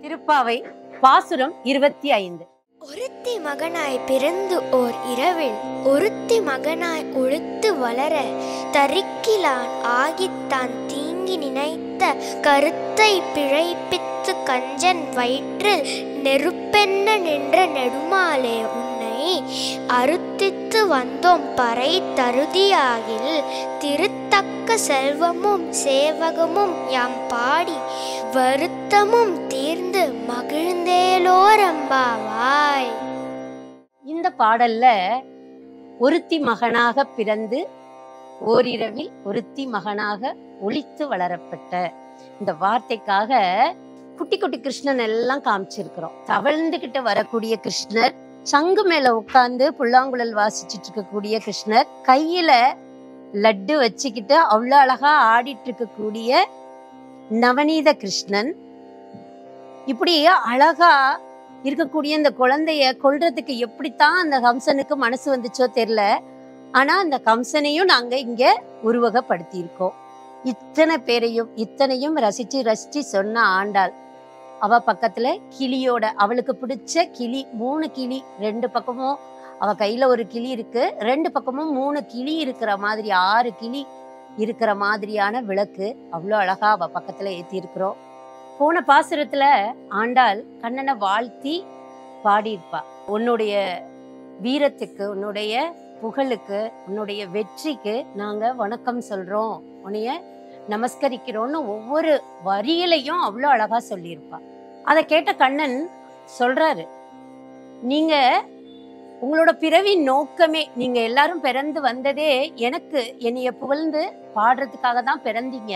திருப்பாவை பாசுரம் 25. ஒருத்தி மகனாய் பிறந்து ஓர் இரவில் ஒருத்தி மகனாய் ஒழுத்து வளர தரிக்கிலான் ஆகித்தான் தீங்கி நினைத்த கருத்தை பிழைப்பித்து கஞ்சன் வயிற்றில் நெருப்பென்ன நின்ற நெடுமாலே உன்னை அறுத்தித்து வந்தோம் பறை தருதியாகில் திருத்தக்க செல்வமும் சேவகமும் யாம் பாடி வருத்தமும் தீர்ந்து மகிழ்ந்தேலோரம்பாவாய். இந்த பாடல்ல ஒருத்தி மகனாக பிறந்து ஓரிரவில் ஒருத்தி மகனாக ஒளித்து வளரப்பட்ட இந்த வார்த்தைக்காக குட்டி குட்டி கிருஷ்ணன் எல்லாம் காமிச்சிருக்கிறோம். தவழ்ந்துகிட்டு வரக்கூடிய கிருஷ்ணர், சங்கு மேல உட்கார்ந்து புல்லாங்குழல் வாசிச்சுட்டு இருக்கக்கூடிய கிருஷ்ணர், கையில லட்டு வச்சுக்கிட்டு அவ்வளவு அழகா ஆடிட்டு இருக்கக்கூடிய நவநீத கிருஷ்ணன், இப்படி அழகா இருக்கக்கூடிய இந்த குழந்தைய கொல்றதுக்கு எப்படித்தான் அந்த கம்சனுக்கு மனசு வந்துச்சோ தெரியல. ஆனா அந்த கம்சனையும் நாங்க இங்க உருவகப்படுத்தி இருக்கோம். இத்தனை பேரையும் இத்தனையும் ரசிச்சு ரசிச்சு சொன்ன ஆண்டாள், அவ பக்கத்துல கிளியோட, அவளுக்கு பிடிச்ச கிளி, 3 கிளி, 2 பக்கமும் அவ கையில ஒரு கிளி இருக்கு, 2 பக்கமும் 3 கிளி இருக்கிற மாதிரி 6 கிளி இருக்கிற மாதிரியான விளக்கு அவ்வளோ அழகா அவ பக்கத்துல ஏத்தி இருக்கிறோம். போன பாசுரத்துல ஆண்டாள் கண்ணனை வாழ்த்தி பாடியிருப்பா. உன்னுடைய வீரத்துக்கு, உன்னுடைய புகழுக்கு, உன்னுடைய வெற்றிக்கு நாங்க வணக்கம் சொல்றோம், உன்னைய நமஸ்கரிக்கிறோம்னு ஒவ்வொரு வரியிலையும் அவ்வளோ அழகா சொல்லியிருப்பா. அதை கேட்ட கண்ணன் சொல்றாரு, நீங்க உங்களோட பிறவி நோக்கமே, நீங்க எல்லாரும் பிறந்து வந்ததே எனக்கு என்னைய புகழ்ந்து பாடுறதுக்காக தான் பிறந்தீங்க.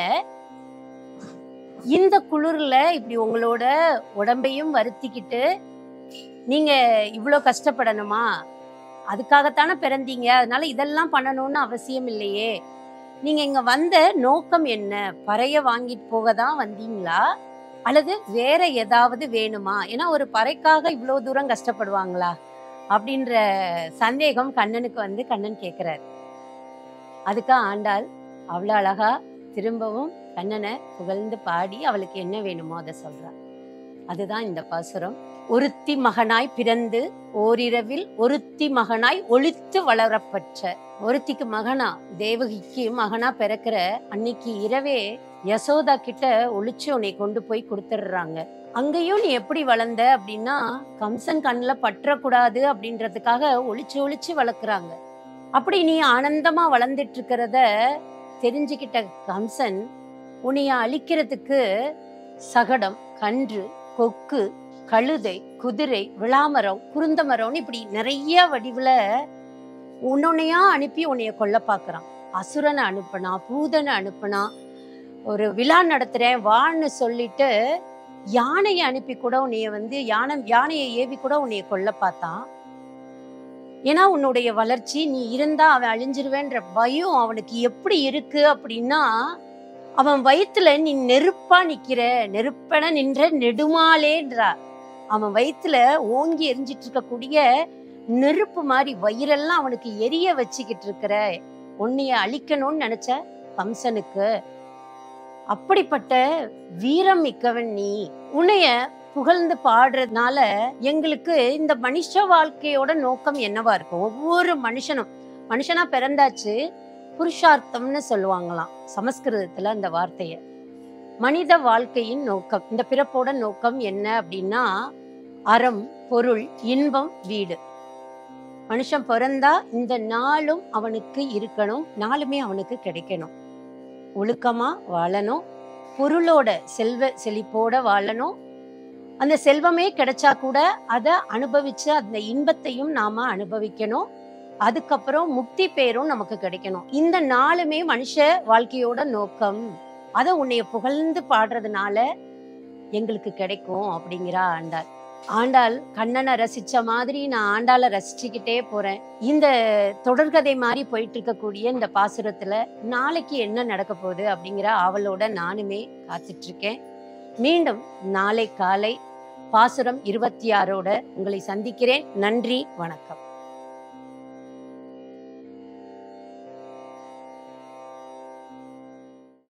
இந்த குளிர்ல இப்படி உங்களோட உடம்பையும் வருத்திக்கிட்டு நீங்க இவ்வளோ கஷ்டப்படணுமா? அதுக்காகத்தானே பிறந்தீங்க, அதனால இதெல்லாம் பண்ணணும்னு அவசியம் இல்லையே. நீங்க இங்க வந்த நோக்கம் என்ன? பறைய வாங்கிட்டு போக தான் வந்தீங்களா, அல்லது வேற ஏதாவது வேணுமா? ஏன்னா ஒரு பறைக்காக இவ்வளவு தூரம் கஷ்டப்படுவாங்களா அப்படின்ற சந்தேகம் கண்ணனுக்கு வந்து கண்ணன் கேட்கிறார். அதுக்கு ஆண்டாள் அவ்வளவு அழகா திரும்பவும் கண்ணனை புகழ்ந்து பாடி அவளுக்கு என்ன வேணுமோ அதை சொல்றார். அதுதான் இந்த பாசுரம். ஒருத்தி மகனாய் பிறந்து ஓரிரவில் ஒருத்தி மகனாய் ஒளித்து வளரப்பட்ட, ஒருத்திக்கு மகனா, தேவகிக்கு மகனா பிறக்கிற அன்னைக்கு இரவே யசோதா கிட்ட ஒளிச்சு உன்னை கொண்டு போய் கொடுத்துடுறாங்க. அங்கேயும் நீ எப்படி வளர்ந்த அப்படின்னா, கம்சன் கண்ணில் பற்றக்கூடாது அப்படின்றதுக்காக ஒளிச்சு ஒளிச்சு வளர்க்குறாங்க. அப்படி நீ ஆனந்தமா வளர்ந்துட்டு இருக்கிறத தெரிஞ்சுக்கிட்ட கம்சன் உன்னைய அழிக்கிறதுக்கு சகடம், கன்று, கொக்கு, கழுதை, குதிரை, விளாமரம், குருந்த மரம்னு இப்படி நிறைய வடிவுல உன்னையா அனுப்பி உன்னைய கொல்ல பாக்குறான். அசுரனை அனுப்புனா, பூதனை அனுப்புனா, ஒரு விழா நடத்துறேன் வான்னு சொல்லிட்டு யானையை அனுப்பி கூட உன்னைய வந்து யானையை ஏவி கூட உன்னைய கொல்ல பார்த்தான். ஏன்னா உன்னுடைய வளர்ச்சி, நீ இருந்தா அவன் அழிஞ்சிருவேன்ற பயம் அவனுக்கு எப்படி இருக்கு அப்படின்னா, அவன் வயிற்றுல நீ நெருப்பா நிக்கிற, நெருப்பென நின்ற நெடுமாலேன்றா. அவன் வயிற்றுல ஓங்கி எரிஞ்சிட்டு இருக்கக்கூடிய நெருப்பு மாதிரி வயிறெல்லாம் அவனுக்கு எரிய வச்சுக்கிட்டு இருக்கிற, உன்னைய அழிக்கணும்னு நினைச்ச கம்சனுக்கு. அப்படிப்பட்ட வீரம் மிக்கவன் நீ. உன்னைய புகழ்ந்து பாடுறதுனால எங்களுக்கு இந்த மனுஷ வாழ்க்கையோட நோக்கம் என்னவா இருக்கும்? ஒவ்வொரு மனுஷனா பிறந்தாச்சு, புருஷார்த்தம்னு சொல்லுவாங்களாம் சமஸ்கிருதத்துல அந்த வார்த்தைய. மனித வாழ்க்கையின் நோக்கம், இந்த பிறப்போட நோக்கம் என்ன அப்படின்னா, அறம், பொருள், இன்பம், வீடு. மனுஷன் பிறந்தா இந்த நாளும் அவனுக்கு இருக்கணும், நாளுமே அவனுக்கு கிடைக்கணும். ஒழுக்கமா வாழணும், பொருளோட செல்வ செழிப்போட வாழணும். அந்த செல்வமே கிடைச்சா கூட அதை அனுபவிச்சு அந்த இன்பத்தையும் நாம அனுபவிக்கணும். அதுக்கப்புறம் முக்தி பேரும் நமக்கு கிடைக்கணும். இந்த நாளுமே மனுஷ வாழ்க்கையோட நோக்கம். அதை உன்னைய புகழ்ந்து பாடுறதுனால எங்களுக்கு கிடைக்கும் அப்படிங்கிறா ஆண்டாள். ஆண்டாள் கண்ணனை ரசிச்ச மாதிரி நான் ஆண்டாளை ரசிச்சுக்கிட்டே போறேன். இந்த தொடர்கதை மாதிரி போயிட்டு இருக்கக்கூடிய இந்த பாசுரத்துல நாளைக்கு என்ன நடக்க போகுது அப்படிங்கிற ஆவலோட நானுமே காத்துட்டு இருக்கேன். மீண்டும் நாளை காலை பாசுரம் 26ஓட உங்களை சந்திக்கிறேன். நன்றி, வணக்கம்.